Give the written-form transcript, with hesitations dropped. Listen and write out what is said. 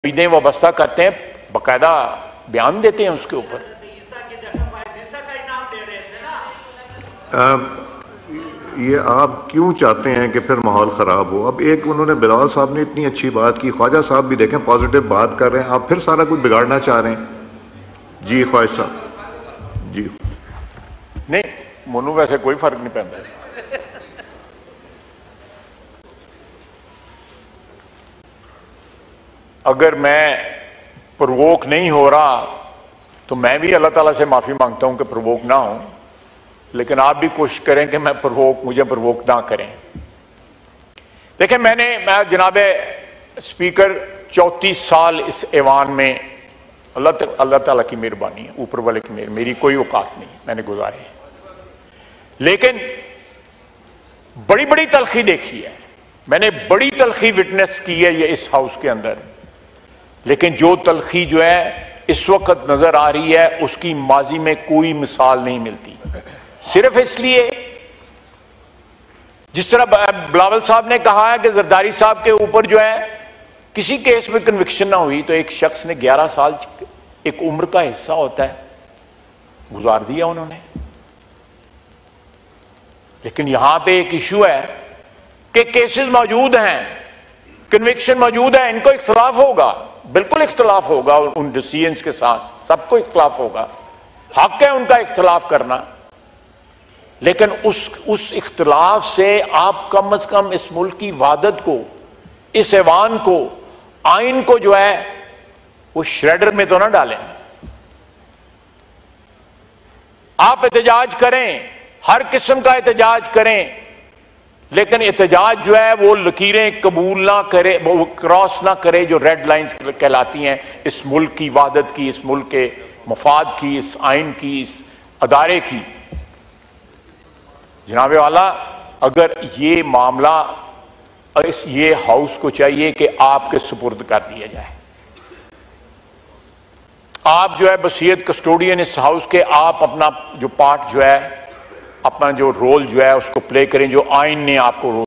उम्मीदें वाबस्ता करते हैं, बाकायदा बयान देते हैं उसके ऊपर। ये आप क्यों चाहते हैं कि फिर माहौल ख़राब हो? अब एक उन्होंने बिलावल साहब ने इतनी अच्छी बात की, ख्वाजा साहब भी देखें पॉजिटिव बात कर रहे हैं, आप फिर सारा कुछ बिगाड़ना चाह रहे हैं। जी ख्वाजा साहब जी। नहीं मोनू, वैसे कोई फर्क नहीं पैदा। अगर मैं प्रवोक नहीं हो रहा तो मैं भी अल्लाह ताला से माफ़ी मांगता हूं कि प्रवोक ना हो, लेकिन आप भी कोशिश करें कि मुझे प्रवोक ना करें। देखें, मैं जनाब स्पीकर 34 साल इस ऐवान में अल्लाह ताला की मेहरबानी है, ऊपर वाले की मेरी कोई औकात नहीं मैंने गुजारे हैं, लेकिन बड़ी बड़ी तलखी देखी है मैंने, बड़ी तलखी विटनेस की है ये इस हाउस के अंदर। लेकिन जो तलखी जो है इस वक्त नजर आ रही है उसकी माजी में कोई मिसाल नहीं मिलती। सिर्फ इसलिए जिस तरह बिलावल साहब ने कहा है कि जरदारी साहब के ऊपर जो है किसी केस में कन्विक्शन ना हुई, तो एक शख्स ने 11 साल एक उम्र का हिस्सा होता है गुजार दिया उन्होंने। लेकिन यहां पे एक इशू है कि केसेस मौजूद हैं, कन्विक्शन मौजूद है, इनको इख्तलाफ होगा, बिल्कुल इख्तलाफ होगा उन डिसीजंस के साथ, सबको इख्तलाफ होगा, हक है उनका इख्तलाफ करना। लेकिन उस इख्तलाफ से आप कम से कम इस मुल्क की वादत को, इस ऐवान को, आइन को जो है वो श्रेडर में तो ना डालें। आप एहतजाज करें, हर किस्म का एहतजाज करें, लेकिन एहतजाज जो है वो लकीरें कबूल ना करे, वो क्रॉस ना करे जो रेड लाइंस कहलाती हैं इस मुल्क की वादत की, इस मुल्क के मफाद की, इस आइन की, इस अदारे की। जनाबे वाला, अगर ये मामला ये हाउस को चाहिए कि आपके सुपुर्द कर दिया जाए, आप जो है बसीयत कस्टोडियन इस हाउस के, आप अपना जो पार्ट जो है, अपना जो रोल जो है उसको प्ले करें जो आइन ने आपको